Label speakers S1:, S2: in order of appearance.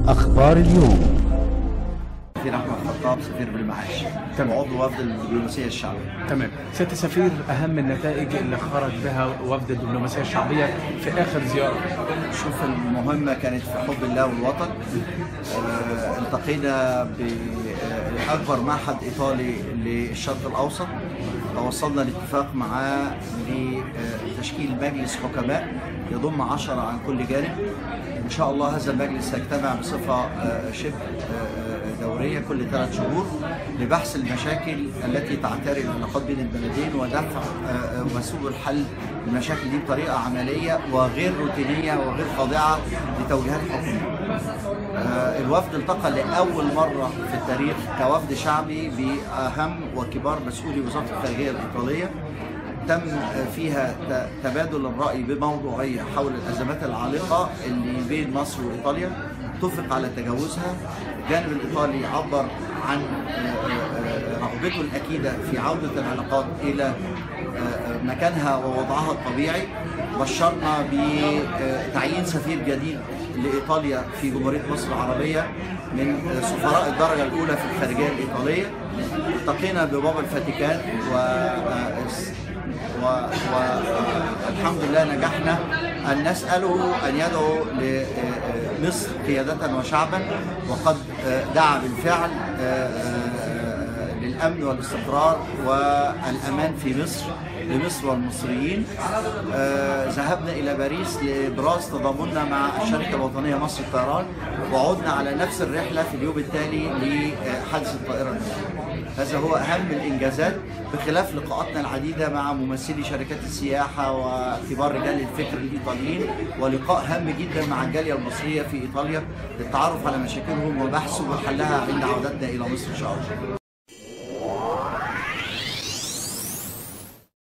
S1: أخبار اليوم.
S2: سفير احمد خطاب سفير بالمعاش وعضو وفد الدبلوماسيه الشعبيه.
S3: تمام. سيادة السفير، اهم النتائج اللي خرج بها وفد الدبلوماسيه الشعبيه في اخر زياره؟
S2: شوف، المهمه كانت في حب الله والوطن. التقينا باكبر معهد ايطالي للشرق الاوسط، توصلنا لاتفاق معاه لتشكيل مجلس حكماء يضم 10 عن كل جانب. ان شاء الله هذا المجلس سيجتمع بصفه شبه دوريه كل 3 شهور لبحث المشاكل التي تعتري العلاقات بين البلدين ودفع وسبل الحل المشاكل دي بطريقه عمليه وغير روتينيه وغير خاضعه لتوجيهات حكوميه. الوفد التقى لاول مره في التاريخ كوفد شعبي باهم وكبار مسؤولي وزاره الخارجيه الايطاليه. تم فيها تبادل الرأي بموضوعية حول الأزمات العالقة اللي بين مصر وإيطاليا، اتفق على تجاوزها. الجانب الإيطالي عبر عن رغبته الأكيدة في عودة العلاقات إلى مكانها ووضعها الطبيعي. بشرنا بتعيين سفير جديد لإيطاليا في جمهورية مصر العربية من سفراء الدرجة الأولى في الخارجية الإيطالية. التقينا ببابا الفاتيكان والحمد لله نجحنا أن نسأله أن يدعو لمصر قيادة وشعبا، وقد دعا بالفعل للأمن والاستقرار والأمان في مصر لمصر والمصريين. ذهبنا إلى باريس لإبراز تضامننا مع الشركة الوطنية مصر الطيران، وعدنا على نفس الرحلة في اليوم التالي لحادث الطائرة المصرية. هذا هو أهم الإنجازات، بخلاف لقاءاتنا العديدة مع ممثلي شركات السياحة وكبار رجال الفكر الإيطاليين، ولقاء هام جدا مع الجالية المصرية في إيطاليا للتعرف على مشاكلهم وبحث وحلها عند عودتنا إلى مصر إن شاء الله.